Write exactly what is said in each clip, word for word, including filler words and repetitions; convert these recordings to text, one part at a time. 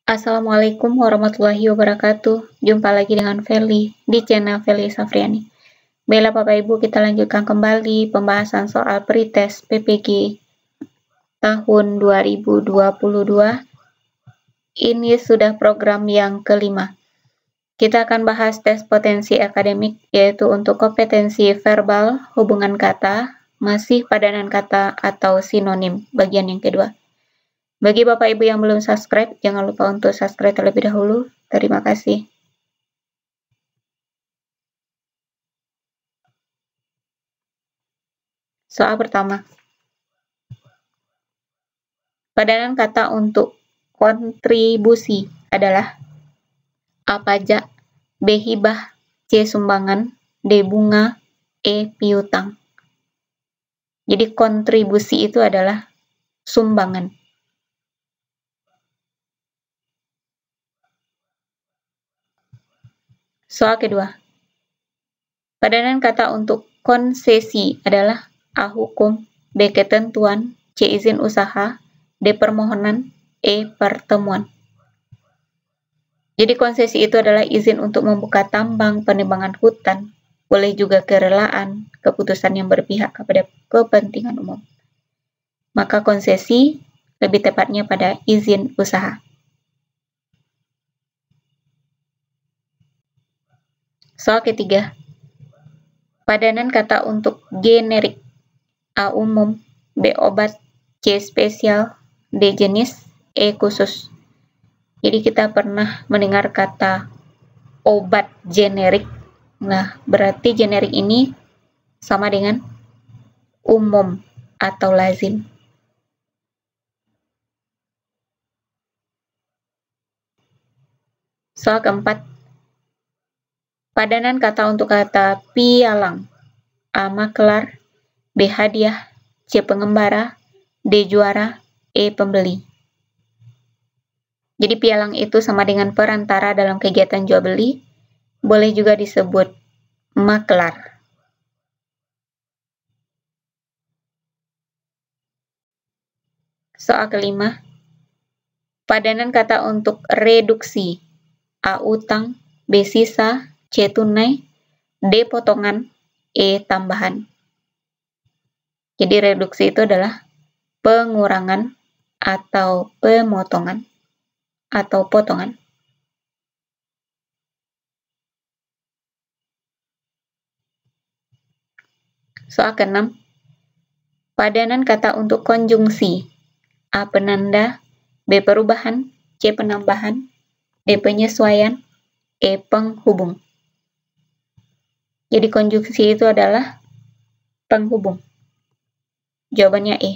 Assalamualaikum warahmatullahi wabarakatuh. Jumpa lagi dengan Feli di channel Feli Safriani. Baiklah Bapak Ibu, kita lanjutkan kembali pembahasan soal pretest P P G tahun dua ribu dua puluh dua. Ini sudah program yang kelima. Kita akan bahas tes potensi akademik, yaitu untuk kompetensi verbal, hubungan kata, masih padanan kata, atau sinonim, bagian yang kedua. Bagi Bapak Ibu yang belum subscribe, jangan lupa untuk subscribe terlebih dahulu. Terima kasih. Soal pertama. Padanan kata untuk kontribusi adalah A. Pajak, B. Hibah, C. Sumbangan, D. Bunga, E. Piutang. Jadi kontribusi itu adalah sumbangan. Soal kedua. Padanan kata untuk konsesi adalah A. Hukum, B. Ketentuan, C. Izin usaha, D. Permohonan, E. Pertemuan. Jadi konsesi itu adalah izin untuk membuka tambang, penebangan hutan, boleh juga kerelaan, keputusan yang berpihak kepada kepentingan umum. Maka konsesi lebih tepatnya pada izin usaha. Soal ketiga. Padanan kata untuk generik. A. Umum, B. Obat, C. Spesial, D. Jenis, E. Khusus. Jadi kita pernah mendengar kata obat generik. Nah, berarti generik ini sama dengan umum atau lazim. Soal keempat. Padanan kata untuk kata pialang. A. Makelar, B. Hadiah, C. Pengembara, D. Juara, E. Pembeli. Jadi pialang itu sama dengan perantara dalam kegiatan jual beli, boleh juga disebut makelar. Soal kelima. Padanan kata untuk reduksi. A. Utang, B. Sisa, C. Tunai, D. Potongan, E. Tambahan. Jadi reduksi itu adalah pengurangan atau pemotongan atau potongan. Soal keenam. Padanan kata untuk konjungsi. A. Penanda, B. Perubahan, C. Penambahan, D. Penyesuaian, E. Penghubung. Jadi konjungsi itu adalah penghubung. Jawabannya E.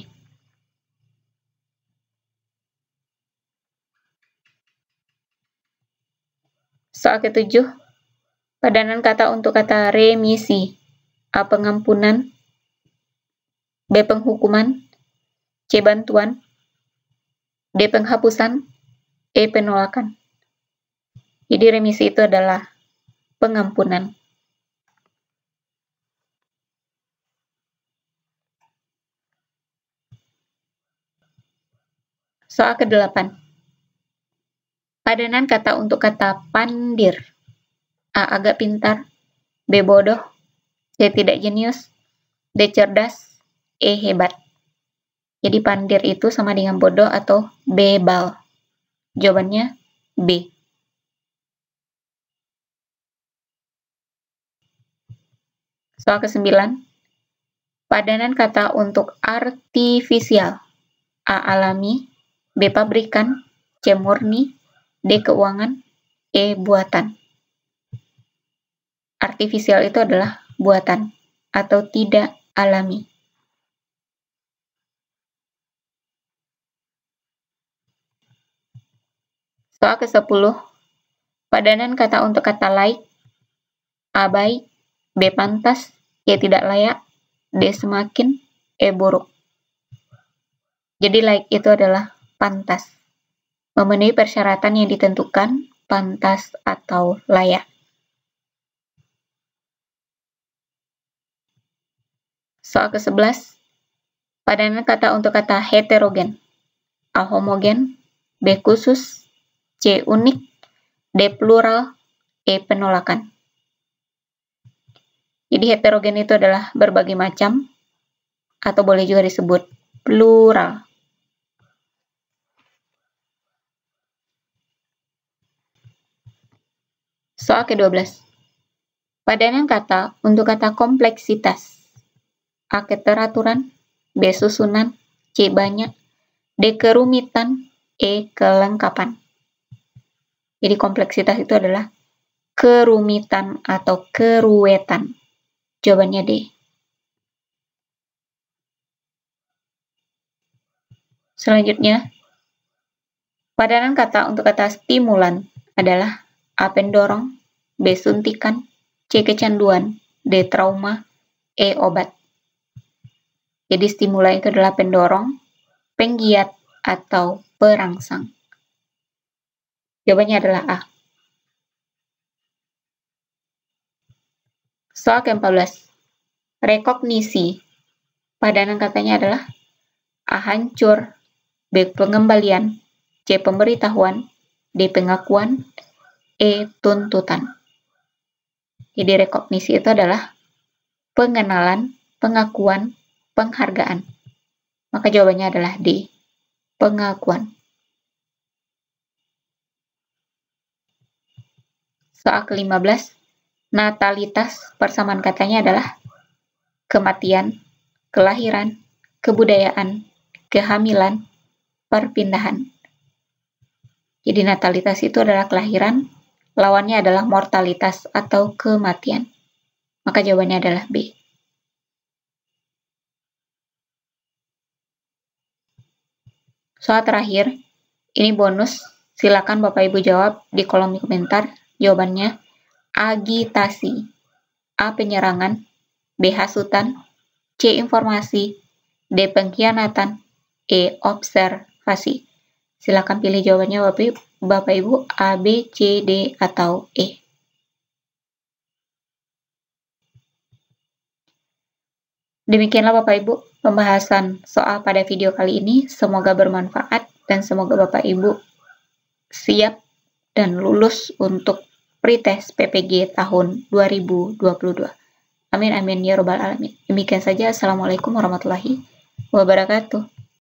Soal ketujuh. Padanan kata untuk kata remisi. A. Pengampunan, B. Penghukuman, C. Bantuan, D. Penghapusan, E. Penolakan. Jadi remisi itu adalah pengampunan. Soal kedelapan. Padanan kata untuk kata pandir. A. Agak pintar, B. Bodoh, C. Tidak jenius, D. Cerdas, E. Hebat. Jadi pandir itu sama dengan bodoh atau bebal. Jawabannya B. Soal kesembilan. Padanan kata untuk artifisial. A. Alami, B. Pabrikan, C. Murni, D. Keuangan, E. Buatan. Artifisial itu adalah buatan atau tidak alami. Soal kesepuluh. Padanan kata untuk kata laik. A. Baik, B. Pantas, C. Tidak layak, D. Semakin, E. Buruk. Jadi laik itu adalah pantas. Memenuhi persyaratan yang ditentukan, pantas atau layak. Soal kesebelas. Padanan kata untuk kata heterogen. A. Homogen, B. Khusus, C. Unik, D. Plural, E. Penolakan. Jadi heterogen itu adalah berbagai macam, atau boleh juga disebut plural. Soal ke dua belas. Padanan kata untuk kata kompleksitas. A. Keteraturan, B. Susunan, C. Banyak, D. Kerumitan, E. Kelengkapan. Jadi kompleksitas itu adalah kerumitan atau keruwetan. Jawabannya D. Selanjutnya, padanan kata untuk kata stimulan adalah A. Pendorong, B. Suntikan, C. Kecanduan, D. Trauma, E. Obat. Jadi stimulan itu adalah pendorong, penggiat, atau perangsang. Jawabannya adalah A. Soal ke empat belas. Rekognisi. Padanan katanya adalah A. Hancur, B. Pengembalian, C. Pemberitahuan, D. Pengakuan, E. Tuntutan. Jadi rekognisi itu adalah pengenalan, pengakuan, penghargaan. Maka jawabannya adalah D. Pengakuan. Soal ke lima belas. Natalitas persamaan katanya adalah kematian, kelahiran, kebudayaan, kehamilan, perpindahan. Jadi natalitas itu adalah kelahiran, lawannya adalah mortalitas atau kematian. Maka jawabannya adalah B. Soal terakhir, ini bonus. Silakan Bapak Ibu jawab di kolom komentar. Jawabannya agitasi, A. Penyerangan, B. Hasutan, C. Informasi, D. Pengkhianatan, E. Observasi. Silakan pilih jawabannya Bapak, Bapak Ibu, A, B, C, D, atau E. Demikianlah Bapak Ibu pembahasan soal pada video kali ini. Semoga bermanfaat dan semoga Bapak Ibu siap dan lulus untuk pretest P P G tahun dua ribu dua puluh dua. Amin amin ya robbal alamin. Demikian saja. Assalamualaikum warahmatullahi wabarakatuh.